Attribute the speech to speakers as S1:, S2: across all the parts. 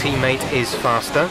S1: teammate is faster.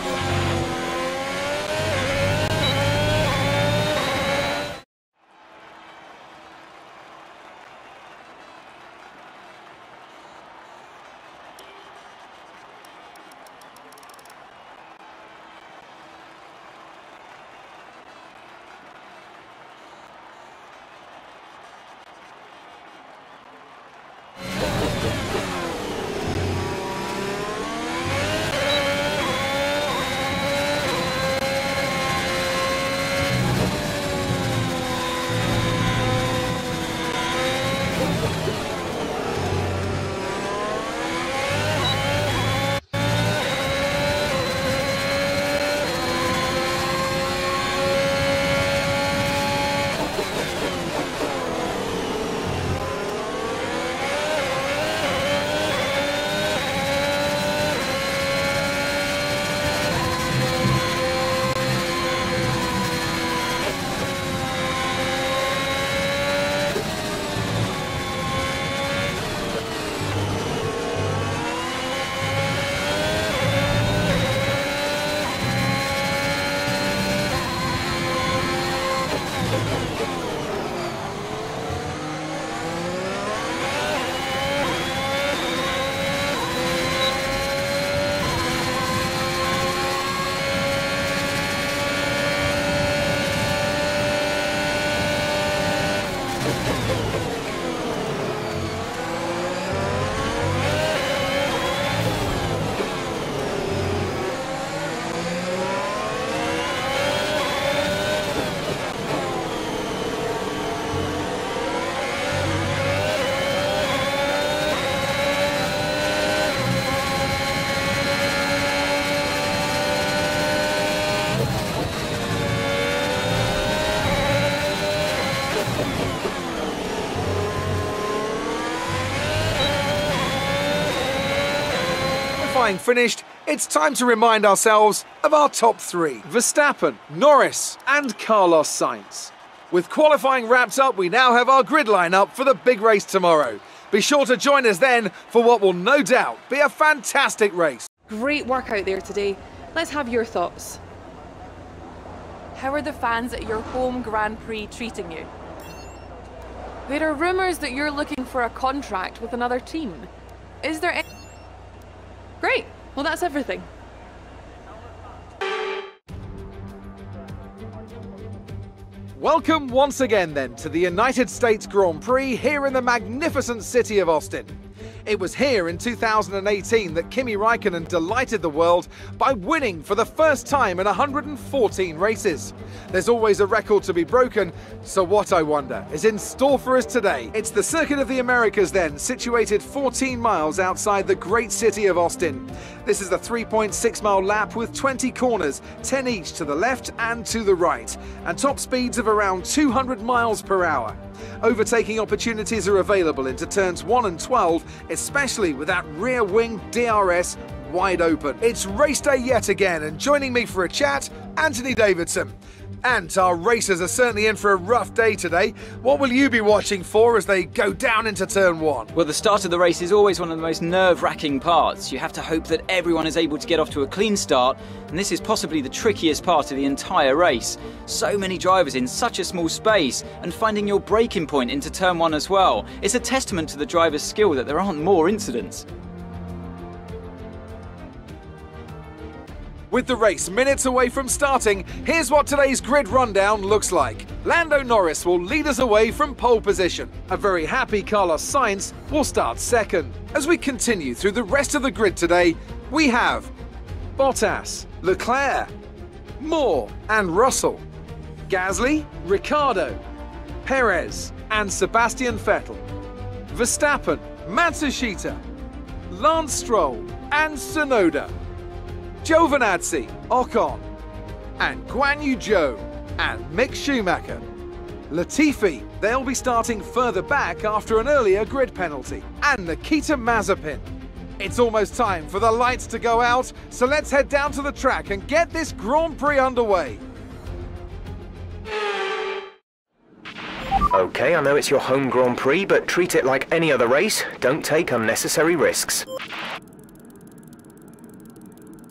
S2: Finished, it's time to remind ourselves of our top three: Verstappen, Norris and Carlos Sainz. With qualifying wrapped up, we now have our grid lineup for the big race tomorrow. Be sure to join us then for what will no doubt be a fantastic race.
S3: Great work out there today. Let's have your thoughts. How are the fans at your home Grand Prix treating you? There are rumours that you're looking for a contract with another team. Is there any... Great, well that's everything.
S2: Welcome once again then to the United States Grand Prix here in the magnificent city of Austin. It was here in 2018 that Kimi Räikkönen delighted the world by winning for the first time in 114 races. There's always a record to be broken, so what, I wonder, is in store for us today? It's the Circuit of the Americas then, situated 14 miles outside the great city of Austin. This is the 3.6 mile lap with 20 corners, 10 each to the left and to the right, and top speeds of around 200 miles per hour. Overtaking opportunities are available into turns 1 and 12, especially with that rear wing DRS wide open. It's race day yet again, and joining me for a chat, Anthony Davidson. And our racers are certainly in for a rough day today. What will you be watching for as they go down into turn 1?
S4: Well, the start of the race is always one of the most nerve-wracking parts. You have to hope that everyone is able to get off to a clean start, and this is possibly the trickiest part of the entire race. So many drivers in such a small space, and finding your braking point into turn 1 as well. It's a testament to the driver's skill that there aren't more incidents.
S2: With the race minutes away from starting, here's what today's grid rundown looks like. Lando Norris will lead us away from pole position. A very happy Carlos Sainz will start second. As we continue through the rest of the grid today, we have Bottas, Leclerc, Moore and Russell, Gasly, Ricciardo, Perez and Sebastian Vettel, Verstappen, Matsushita, Lance Stroll and Tsunoda, Giovinazzi, Ocon, and Guan Yu Zhou and Mick Schumacher. Latifi, they'll be starting further back after an earlier grid penalty. And Nikita Mazepin. It's almost time for the lights to go out, so let's head down to the track and get this Grand Prix underway.
S1: Okay, I know it's your home Grand Prix, but treat it like any other race. Don't take unnecessary risks.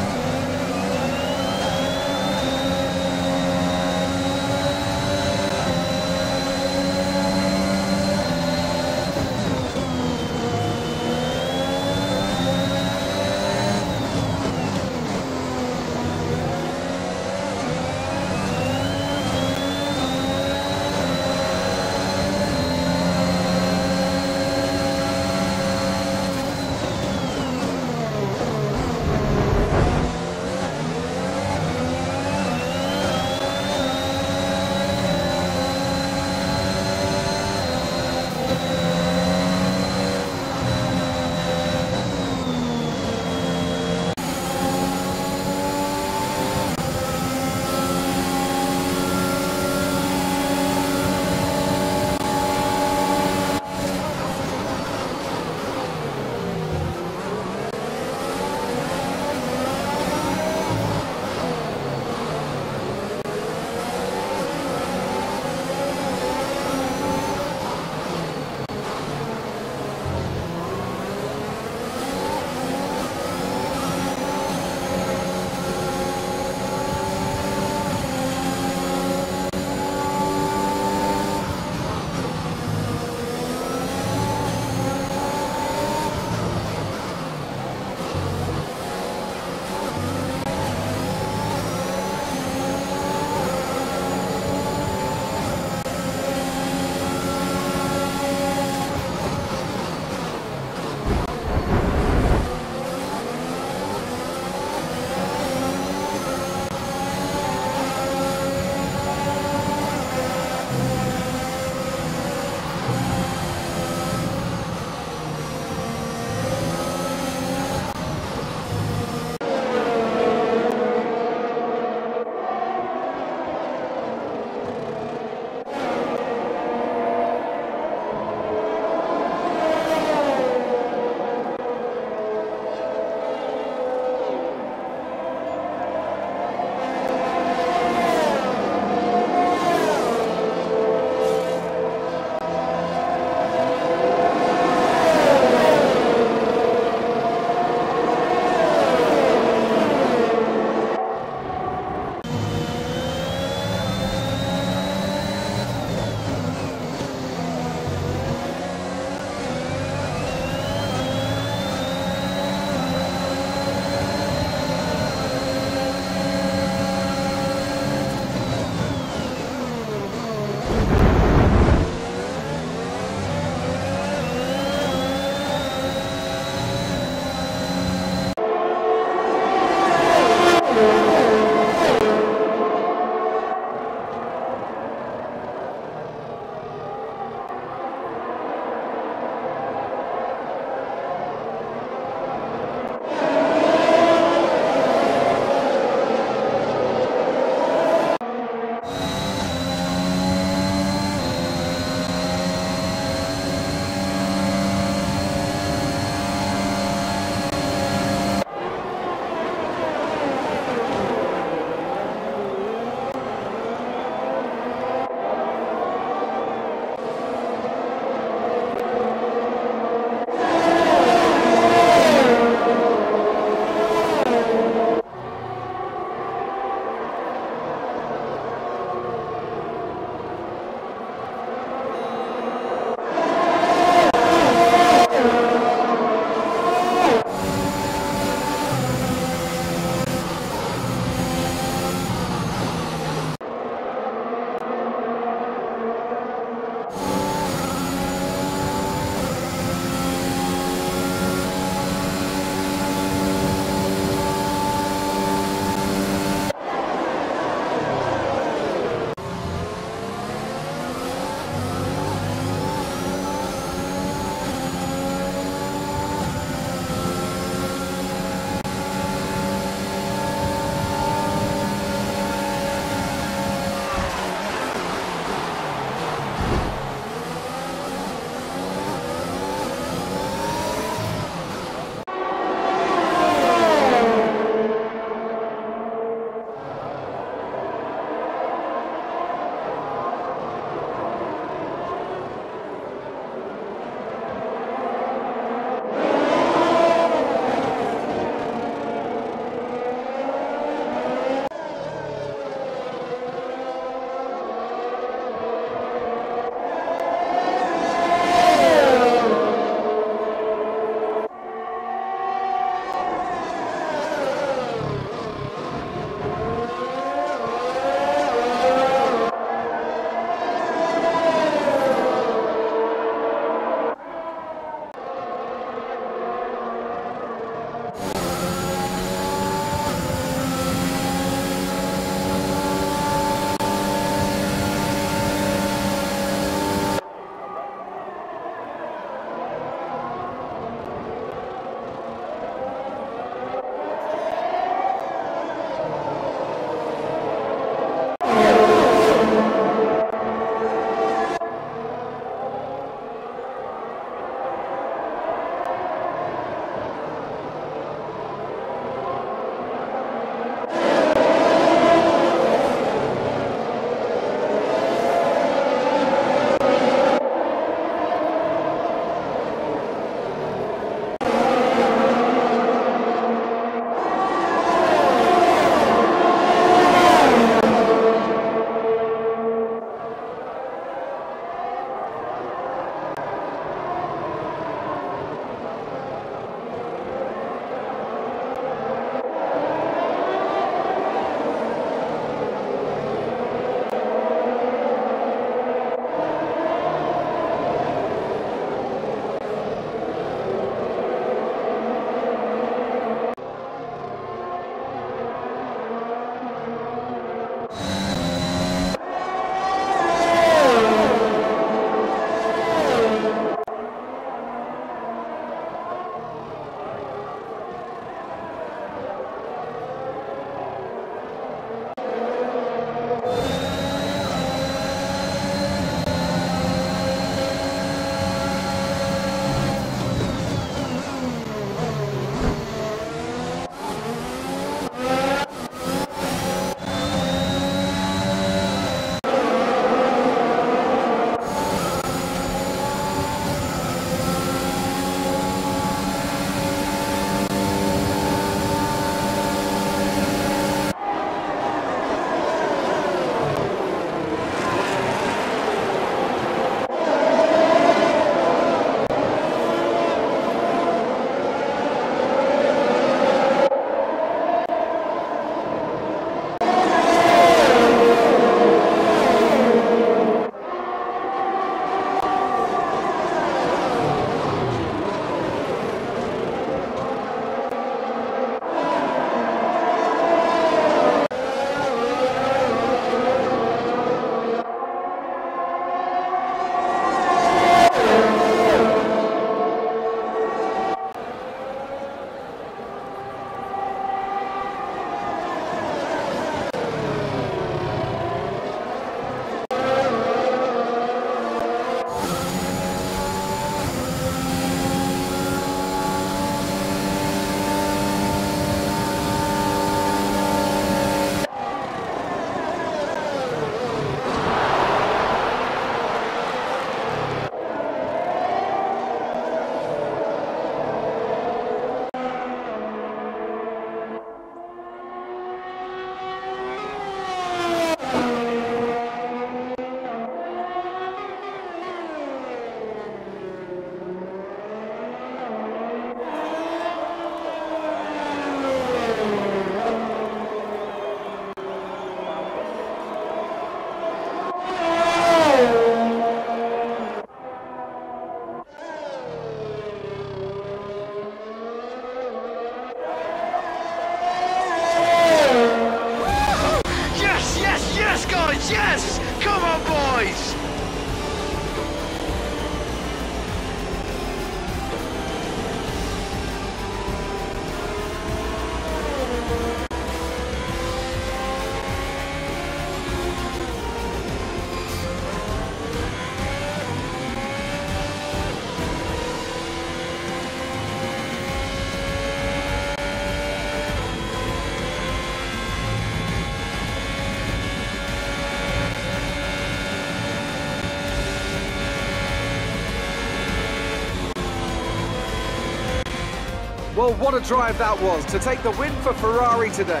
S2: Well, what a drive that was to take the win for Ferrari today.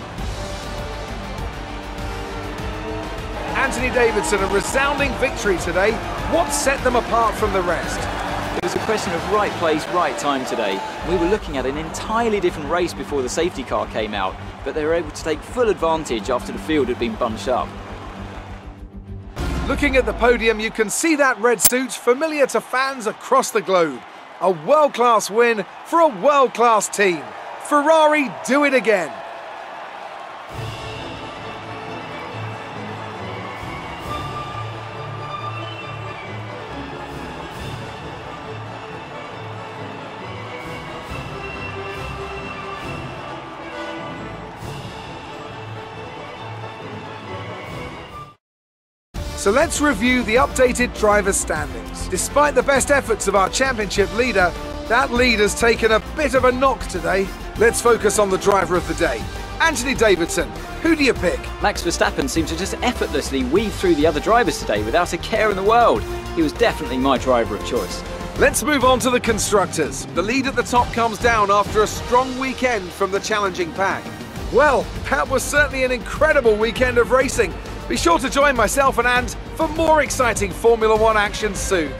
S2: Anthony Davidson, a resounding victory today. What set them apart from the rest?
S4: It was a question of right place, right time today. We were looking at an entirely different race before the safety car came out, but they were able to take full advantage after the field had been bunched up.
S2: Looking at the podium, you can see that red suit familiar to fans across the globe. A world-class win for a world-class team. Ferrari do it again. So let's review the updated driver's standings. Despite the best efforts of our championship leader, that lead has taken a bit of a knock today. Let's focus on the driver of the day. Anthony Davidson, who do you pick?
S4: Max Verstappen seemed to just effortlessly weave through the other drivers today without a care in the world. He was definitely my driver of choice.
S2: Let's move on to the constructors. The lead at the top comes down after a strong weekend from the challenging pack. Well, that was certainly an incredible weekend of racing. Be sure to join myself and Ant for more exciting Formula One action soon.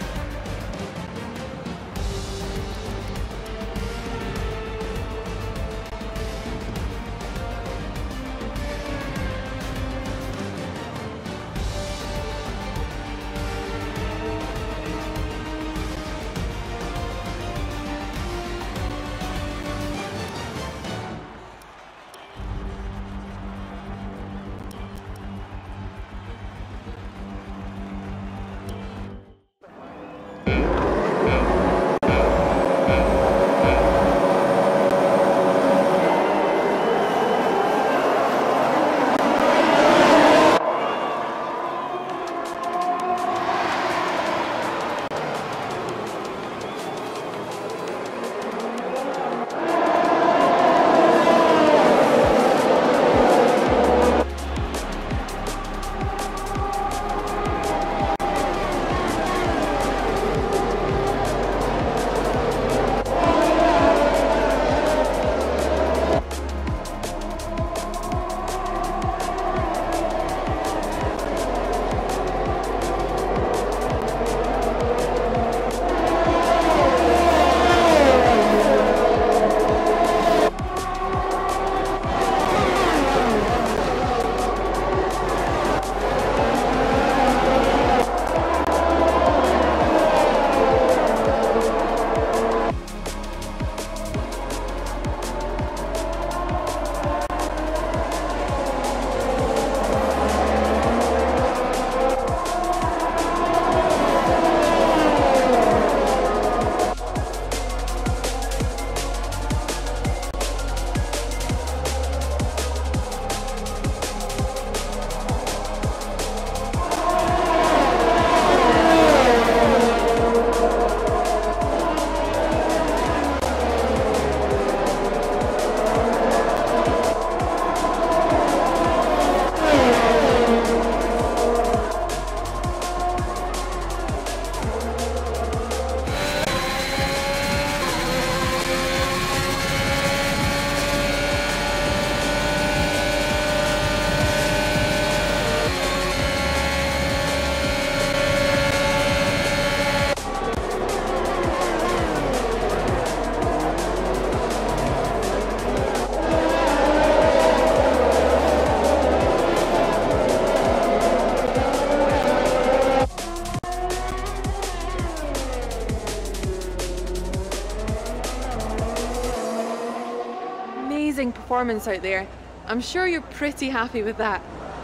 S3: Performance out there. I'm sure you're pretty happy with that.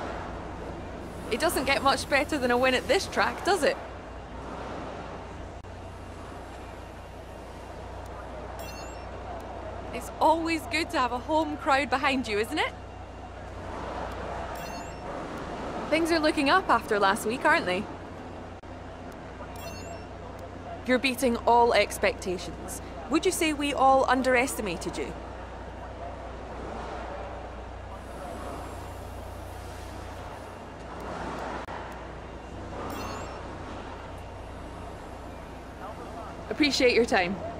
S3: It doesn't get much better than a win at this track, does it? It's always good to have a home crowd behind you, isn't it? Things are looking up after last week, aren't they? You're beating all expectations. Would you say we all underestimated you? Appreciate your time.